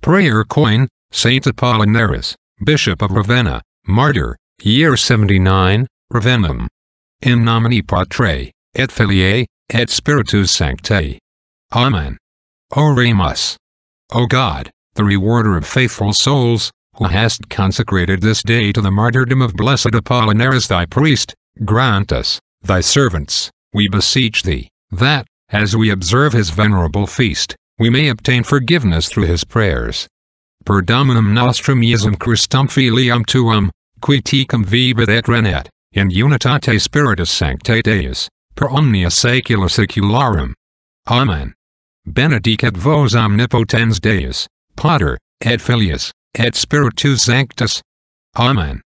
Prayer coin, Saint Apollinaris, Bishop of Ravenna, Martyr, year 79, Ravennam. In nomine Patri, et Filii, et Spiritus Sancti. Amen. Oremus. O God, the rewarder of faithful souls, who hast consecrated this day to the martyrdom of blessed Apollinaris thy priest, grant us, thy servants, we beseech thee, that, as we observe his venerable feast, we may obtain forgiveness through his prayers. Per Dominum nostrum Iesum Christum filiam tuum, qui tecum vivit et regnat, in unitate Spiritus Sancti Deus, per omnia saecula saecularum. Amen. Benedicat vos omnipotens Deus, Pater, et Filius, et Spiritus Sanctus. Amen.